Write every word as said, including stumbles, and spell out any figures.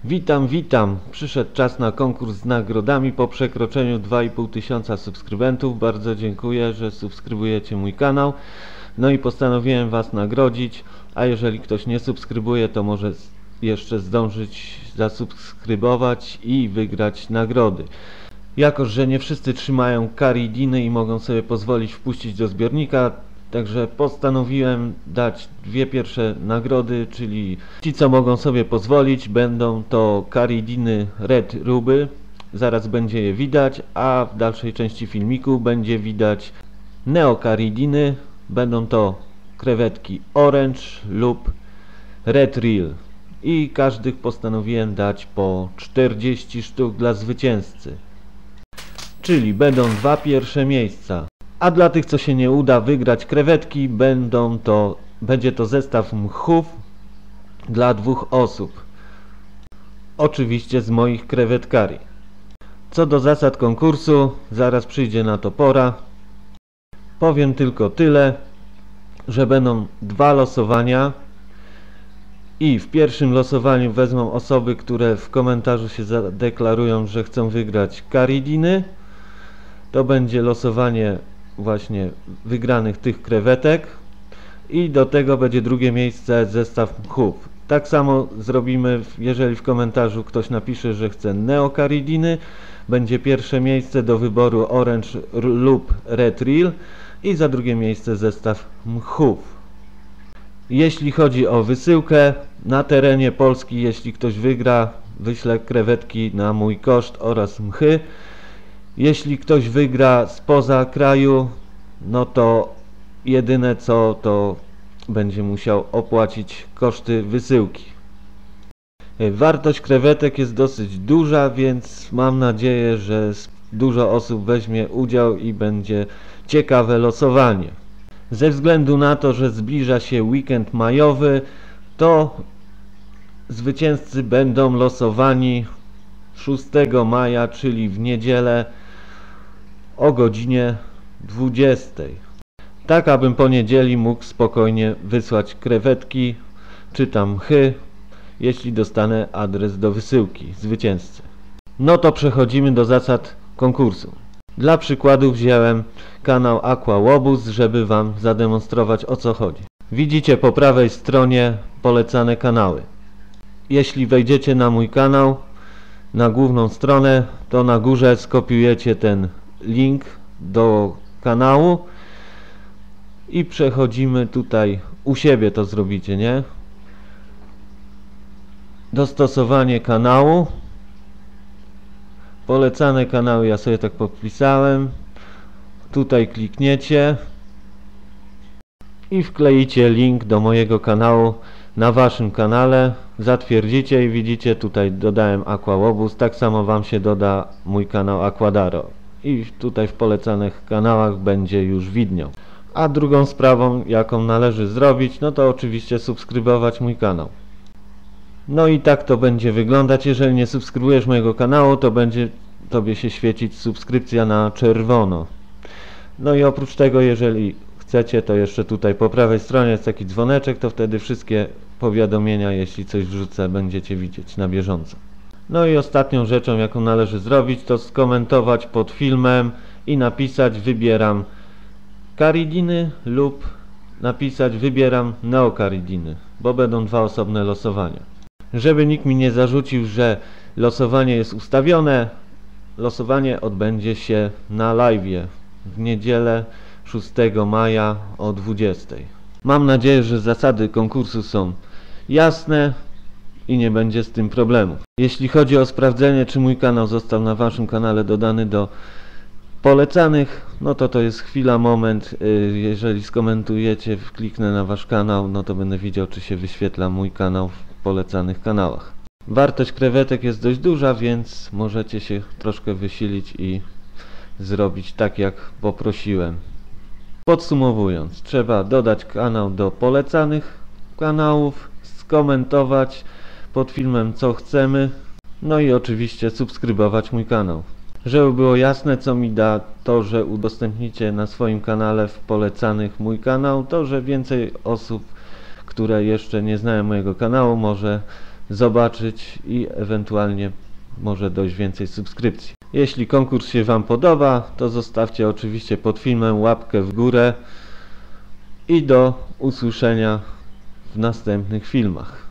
Witam, witam. Przyszedł czas na konkurs z nagrodami po przekroczeniu dwa i pół tysiąca subskrybentów. Bardzo dziękuję, że subskrybujecie mój kanał. No i postanowiłem Was nagrodzić, a jeżeli ktoś nie subskrybuje, to może jeszcze zdążyć zasubskrybować i wygrać nagrody. Jako że nie wszyscy trzymają Caridiny i mogą sobie pozwolić wpuścić do zbiornika, także postanowiłem dać dwie pierwsze nagrody, czyli ci, co mogą sobie pozwolić, będą to Caridiny Red Ruby, zaraz będzie je widać, a w dalszej części filmiku będzie widać Neocaridiny, będą to krewetki Orange lub Red Reel i każdych postanowiłem dać po czterdzieści sztuk dla zwycięzcy, czyli będą dwa pierwsze miejsca. A dla tych, co się nie uda wygrać krewetki, będą to, będzie to zestaw mchów dla dwóch osób. Oczywiście z moich krewetkarii. Co do zasad konkursu, zaraz przyjdzie na to pora. Powiem tylko tyle, że będą dwa losowania i w pierwszym losowaniu wezmą osoby, które w komentarzu się zadeklarują, że chcą wygrać Caridiny. To będzie losowanie właśnie wygranych tych krewetek i do tego będzie drugie miejsce zestaw mchów. Tak samo zrobimy, jeżeli w komentarzu ktoś napisze, że chce Neocaridiny, będzie pierwsze miejsce do wyboru Orange lub Red Reel i za drugie miejsce zestaw mchów. Jeśli chodzi o wysyłkę na terenie Polski, jeśli ktoś wygra, wyślę krewetki na mój koszt oraz mchy. Jeśli ktoś wygra spoza kraju, no to jedyne co, to będzie musiał opłacić koszty wysyłki. Wartość krewetek jest dosyć duża, więc mam nadzieję, że dużo osób weźmie udział i będzie ciekawe losowanie. Ze względu na to, że zbliża się weekend majowy, to zwycięzcy będą losowani szóstego maja, czyli w niedzielę o godzinie dwudziestej. Tak, abym po niedzieli mógł spokojnie wysłać krewetki czy tam mchy, jeśli dostanę adres do wysyłki zwycięzcy. No to przechodzimy do zasad konkursu. Dla przykładu wziąłem kanał Aqua Łobuz, żeby Wam zademonstrować, o co chodzi. Widzicie po prawej stronie polecane kanały. Jeśli wejdziecie na mój kanał, na główną stronę, to na górze skopiujecie ten link do kanału i przechodzimy tutaj, u siebie to zrobicie, nie? Dostosowanie kanału, polecane kanały, ja sobie tak podpisałem, tutaj klikniecie i wkleicie link do mojego kanału na Waszym kanale, zatwierdzicie i widzicie, tutaj dodałem Aqua Łobuz, tak samo Wam się doda mój kanał Aquadaro i tutaj w polecanych kanałach będzie już widniał. A drugą sprawą, jaką należy zrobić, no to oczywiście subskrybować mój kanał. No i tak to będzie wyglądać. Jeżeli nie subskrybujesz mojego kanału, to będzie Tobie się świecić subskrypcja na czerwono. No i oprócz tego, jeżeli chcecie, to jeszcze tutaj po prawej stronie jest taki dzwoneczek, to wtedy wszystkie powiadomienia, jeśli coś wrzucę, będziecie widzieć na bieżąco. No i ostatnią rzeczą, jaką należy zrobić, to skomentować pod filmem i napisać wybieram Caridiny lub napisać wybieram Neocaridiny, bo będą dwa osobne losowania. Żeby nikt mi nie zarzucił, że losowanie jest ustawione, losowanie odbędzie się na live'ie w niedzielę szóstego maja o dwudziestej. Mam nadzieję, że zasady konkursu są jasne i nie będzie z tym problemu. Jeśli chodzi o sprawdzenie, czy mój kanał został na Waszym kanale dodany do polecanych, no to to jest chwila, moment. Jeżeli skomentujecie, kliknę na Wasz kanał, no to będę widział, czy się wyświetla mój kanał w polecanych kanałach. Wartość krewetek jest dość duża, więc możecie się troszkę wysilić i zrobić tak, jak poprosiłem. Podsumowując, trzeba dodać kanał do polecanych kanałów, skomentować pod filmem, co chcemy, no i oczywiście subskrybować mój kanał. Żeby było jasne, co mi da to, że udostępnicie na swoim kanale w polecanych mój kanał, to że więcej osób, które jeszcze nie znają mojego kanału, może zobaczyć i ewentualnie może dojść więcej subskrypcji. Jeśli konkurs się Wam podoba, to zostawcie oczywiście pod filmem łapkę w górę i do usłyszenia w następnych filmach.